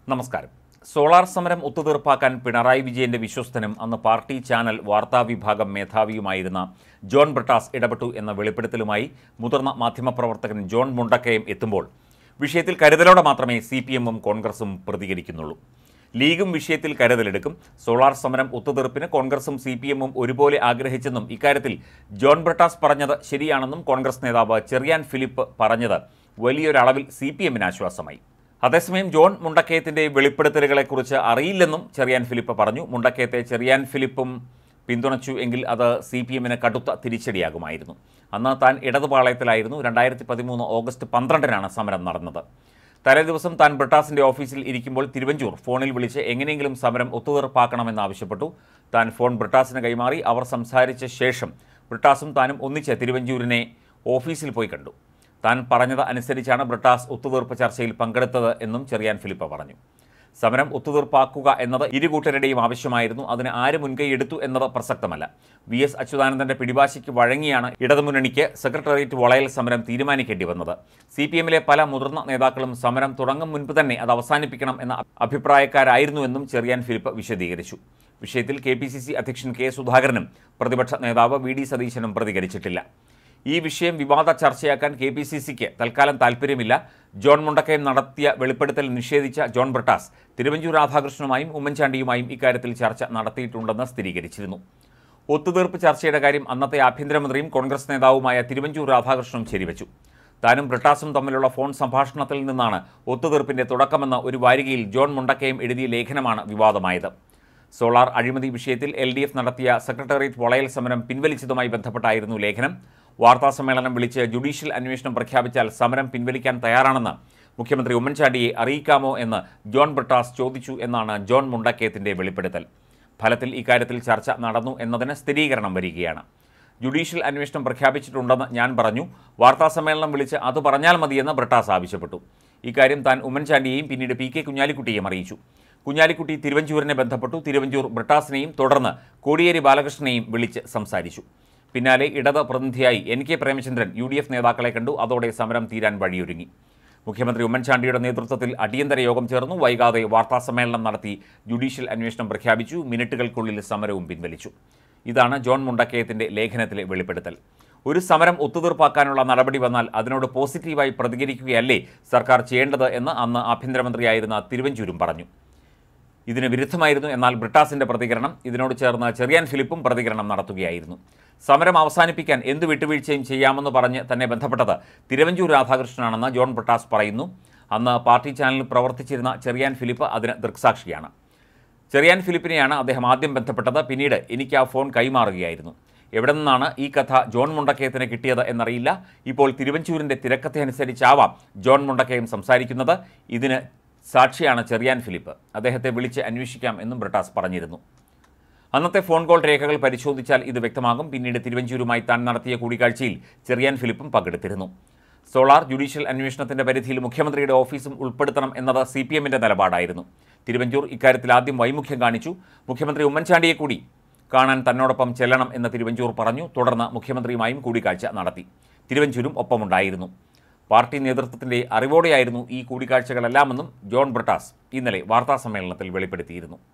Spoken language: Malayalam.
നമസ്കാരം. സോളാർ സമരം ഒത്തുതീർപ്പാക്കാൻ പിണറായി വിജയന്റെ വിശ്വസ്തനും അന്ന് പാർട്ടി ചാനൽ വാർത്താവിഭാഗം മേധാവിയുമായിരുന്ന ജോൺ ബ്രിട്ടാസ് ഇടപെട്ടു എന്ന വെളിപ്പെടുത്തലുമായി മുതിർന്ന മാധ്യമപ്രവർത്തകൻ ജോൺ മുണ്ടക്കയം എത്തുമ്പോൾ വിഷയത്തിൽ കരുതലോടെ മാത്രമേ CPM-ഉം കോൺഗ്രസും പ്രതികരിക്കുന്നുള്ളൂ. ലീഗും വിഷയത്തിൽ കരുതലെടുക്കും. സോളാർ സമരം ഒത്തുതീർപ്പിന് കോൺഗ്രസും CPM-ഉം ഒരുപോലെ ആഗ്രഹിച്ചെന്നും ഇക്കാര്യത്തിൽ ജോൺ ബ്രിട്ടാസ് പറഞ്ഞത് ശരിയാണെന്നും കോൺഗ്രസ് നേതാവ് ചെറിയാൻ ഫിലിപ്പ് പറഞ്ഞത് വലിയൊരളവിൽ CPM-ന് ആശ്വാസമായി. അതേസമയം ജോൺ മുണ്ടക്കയത്തിന്റെ വെളിപ്പെടുത്തലുകളെക്കുറിച്ച് അറിയില്ലെന്നും ചെറിയാൻ ഫിലിപ്പ് പറഞ്ഞു. മുണ്ടക്കയത്തെ ചെറിയാൻ ഫിലിപ്പും പിന്തുണച്ചു എങ്കിൽ അത് CPM-ന് കടുത്ത തിരിച്ചടിയാകുമായിരുന്നു. അന്ന് താൻ ഇടതുപാളയത്തിലായിരുന്നു. 2013 ഓഗസ്റ്റ് 12-നാണ് സമരം നടന്നത്. തലേദിവസം താൻ ബ്രിട്ടാസിന്റെ ഓഫീസിൽ ഇരിക്കുമ്പോൾ തിരുവഞ്ചൂർ ഫോണിൽ വിളിച്ച് എങ്ങനെയെങ്കിലും സമരം ഒത്തുതീർപ്പാക്കണമെന്നാവശ്യപ്പെട്ടു. താൻ ഫോൺ ബ്രിട്ടാസിന് കൈമാറി. അവർ സംസാരിച്ച ശേഷം ബ്രിട്ടാസും താനും ഒന്നിച്ച് തിരുവഞ്ചൂരിനെ ഓഫീസിൽ പോയി കണ്ടു. താൻ പറഞ്ഞത് അനുസരിച്ചാണ് ബ്രിട്ടാസ് ഒത്തുതീർപ്പ് ചർച്ചയിൽ പങ്കെടുത്തത് എന്നും ചെറിയാൻ ഫിലിപ്പ് പറഞ്ഞു. സമരം ഒത്തുതീർപ്പാക്കുക എന്നത് ഇരുകൂട്ടരുടെയും ആവശ്യമായിരുന്നു. അതിന് ആര് മുൻകൈയെടുത്തു എന്നത് പ്രസക്തമല്ല. VS അച്യുതാനന്ദന്റെ പിടിവാശിക്ക് വഴങ്ങിയാണ് ഇടതുമുന്നണിക്ക് സെക്രട്ടേറിയറ്റ് വളയൽ സമരം തീരുമാനിക്കേണ്ടി വന്നത്. CPM-ലെ പല മുതിർന്ന നേതാക്കളും സമരം തുടങ്ങും മുൻപ് തന്നെ അത് അവസാനിപ്പിക്കണം എന്ന അഭിപ്രായക്കാരായിരുന്നുവെന്നും ചെറിയാൻ ഫിലിപ്പ് വിശദീകരിച്ചു. വിഷയത്തിൽ KPCC അധ്യക്ഷൻ K സുധാകരനും പ്രതിപക്ഷ നേതാവ് VD സതീശനും പ്രതികരിച്ചിട്ടില്ല. ഈ വിഷയം വിവാദ ചർച്ചയാക്കാൻ KPCC-ക്ക് തൽക്കാലം താൽപ്പര്യമില്ല. ജോൺ മുണ്ടക്കയം നടത്തിയ വെളിപ്പെടുത്തൽ നിഷേധിച്ച ജോൺ ബ്രിട്ടാസ് തിരുവഞ്ചൂർ രാധാകൃഷ്ണനുമായും ഉമ്മൻചാണ്ടിയുമായും ഇക്കാര്യത്തിൽ ചർച്ച നടത്തിയിട്ടുണ്ടെന്ന് സ്ഥിരീകരിച്ചിരുന്നു. ഒത്തുതീർപ്പ് ചർച്ചയുടെ കാര്യം അന്നത്തെ ആഭ്യന്തരമന്ത്രിയും കോൺഗ്രസ് നേതാവുമായ തിരുവഞ്ചൂർ രാധാകൃഷ്ണനും ശരിവെച്ചു. താനും ബ്രിട്ടാസും തമ്മിലുള്ള ഫോൺ സംഭാഷണത്തിൽ നിന്നാണ് ഒത്തുതീർപ്പിന്റെ തുടക്കമെന്ന ഒരു വാരികയിൽ ജോൺ മുണ്ടക്കയം എഴുതിയ ലേഖനമാണ് വിവാദമായത്. സോളാർ അഴിമതി വിഷയത്തിൽ LDF നടത്തിയ സെക്രട്ടേറിയറ്റ് വളയൽ സമരം പിൻവലിച്ചതുമായി ബന്ധപ്പെട്ടായിരുന്നു ലേഖനം. വാർത്താസമ്മേളനം വിളിച്ച് ജുഡീഷ്യൽ അന്വേഷണം പ്രഖ്യാപിച്ചാൽ സമരം പിൻവലിക്കാൻ തയ്യാറാണെന്ന് മുഖ്യമന്ത്രി ഉമ്മൻചാണ്ടിയെ അറിയിക്കാമോ എന്ന് ജോൺ ബ്രിട്ടാസ് ചോദിച്ചു എന്നാണ് ജോൺ മുണ്ടക്കയത്തിന്റെ വെളിപ്പെടുത്തൽ. ഫലത്തിൽ ഇക്കാര്യത്തിൽ ചർച്ച നടന്നു എന്നതിന് സ്ഥിരീകരണം വരികയാണ്. ജുഡീഷ്യൽ അന്വേഷണം പ്രഖ്യാപിച്ചിട്ടുണ്ടെന്ന് ഞാൻ പറഞ്ഞു. വാർത്താസമ്മേളനം വിളിച്ച് അത് പറഞ്ഞാൽ മതിയെന്ന് ബ്രിട്ടാസ് ആവശ്യപ്പെട്ടു. ഇക്കാര്യം താൻ ഉമ്മൻചാണ്ടിയെയും പിന്നീട് PK കുഞ്ഞാലിക്കുട്ടിയെയും അറിയിച്ചു. കുഞ്ഞാലിക്കുട്ടി തിരുവഞ്ചൂരിനെ ബന്ധപ്പെട്ടു. തിരുവഞ്ചൂർ ബ്രിട്ടാസിനെയും തുടർന്ന് കോടിയേരി ബാലകൃഷ്ണനെയും വിളിച്ച് സംസാരിച്ചു. പിന്നാലെ ഇടത് പ്രതിനിധിയായി NK പ്രേമചന്ദ്രൻ UDF നേതാക്കളെ കണ്ടു. അതോടെ സമരം തീരാൻ വഴിയൊരുങ്ങി. മുഖ്യമന്ത്രി ഉമ്മൻചാണ്ടിയുടെ നേതൃത്വത്തിൽ അടിയന്തര യോഗം ചേർന്നു. വൈകാതെ വാർത്താസമ്മേളനം നടത്തി ജുഡീഷ്യൽ അന്വേഷണം പ്രഖ്യാപിച്ചു. മിനിറ്റുകൾക്കുള്ളിൽ സമരവും പിൻവലിച്ചു. ഇതാണ് ജോൺ മുണ്ടക്കയത്തിന്റെ ലേഖനത്തിലെ വെളിപ്പെടുത്തൽ. ഒരു സമരം ഒത്തുതീർപ്പാക്കാനുള്ള നടപടി വന്നാൽ അതിനോട് പോസിറ്റീവായി പ്രതികരിക്കുകയല്ലേ സർക്കാർ ചെയ്യേണ്ടത് എന്ന് അന്ന് ആഭ്യന്തരമന്ത്രിയായിരുന്ന തിരുവഞ്ചൂരും പറഞ്ഞു. ഇതിന് വിരുദ്ധമായിരുന്നു. എന്നാൽ ബ്രിട്ടാസിന്റെ പ്രതികരണം ഇതിനോട് ചേർന്ന് ചെറിയാൻ ഫിലിപ്പും പ്രതികരണം നടത്തുകയായിരുന്നു. സമരം അവസാനിപ്പിക്കാൻ എന്ത് വിട്ടുവീഴ്ചയും ചെയ്യാമെന്ന് പറഞ്ഞ് തന്നെ ബന്ധപ്പെട്ടത് തിരുവഞ്ചൂർ രാധാകൃഷ്ണനാണെന്ന് ജോൺ ബ്രിട്ടാസ് പറയുന്നു. അന്ന് പാർട്ടി ചാനലിൽ പ്രവർത്തിച്ചിരുന്ന ചെറിയാൻ ഫിലിപ്പ് അതിന് ദൃക്സാക്ഷിയാണ്. ചെറിയാൻ ഫിലിപ്പിനെയാണ് അദ്ദേഹം ആദ്യം ബന്ധപ്പെട്ടത്. പിന്നീട് എനിക്ക് ആ ഫോൺ കൈമാറുകയായിരുന്നു. എവിടെ നിന്നാണ് ഈ കഥ ജോൺ മുണ്ടക്കയത്തിന് കിട്ടിയത് എന്നറിയില്ല. ഇപ്പോൾ തിരുവഞ്ചൂരിൻ്റെ തിരക്കഥയനുസരിച്ചാവാം ജോൺ മുണ്ടക്കയം സംസാരിക്കുന്നത്. ഇതിന് സാക്ഷിയാണ് ചെറിയാൻ ഫിലിപ്പ്. അദ്ദേഹത്തെ വിളിച്ച് അന്വേഷിക്കാം എന്നും ബ്രിട്ടാസ് പറഞ്ഞിരുന്നു. അന്നത്തെ ഫോൺ കോൾ രേഖകൾ പരിശോധിച്ചാൽ ഇത് വ്യക്തമാകും. പിന്നീട് തിരുവഞ്ചൂരുമായി താൻ നടത്തിയ കൂടിക്കാഴ്ചയിൽ ചെറിയാൻ ഫിലിപ്പും പങ്കെടുത്തിരുന്നു. സോളാർ ജുഡീഷ്യൽ അന്വേഷണത്തിന്റെ പരിധിയിൽ മുഖ്യമന്ത്രിയുടെ ഓഫീസും ഉൾപ്പെടുത്തണം എന്നത് CPM-ന്റെ നിലപാടായിരുന്നു. തിരുവഞ്ചൂർ ഇക്കാര്യത്തിൽ ആദ്യം വൈമുഖ്യം കാണിച്ചു. മുഖ്യമന്ത്രി ഉമ്മൻചാണ്ടിയെ കൂടി കാണാൻ തന്നോടൊപ്പം ചെല്ലണം എന്ന് തിരുവഞ്ചൂർ പറഞ്ഞു. തുടർന്ന് മുഖ്യമന്ത്രിയുമായും കൂടിക്കാഴ്ച നടത്തി. തിരുവഞ്ചൂരും ഒപ്പമുണ്ടായിരുന്നു. പാർട്ടി നേതൃത്വത്തിന്റെ അറിവോടെയായിരുന്നു ഈ കൂടിക്കാഴ്ചകളെല്ലാമെന്നും ജോൺ ബ്രിട്ടാസ് ഇന്നലെ വാർത്താസമ്മേളനത്തിൽ വെളിപ്പെടുത്തിയിരുന്നു.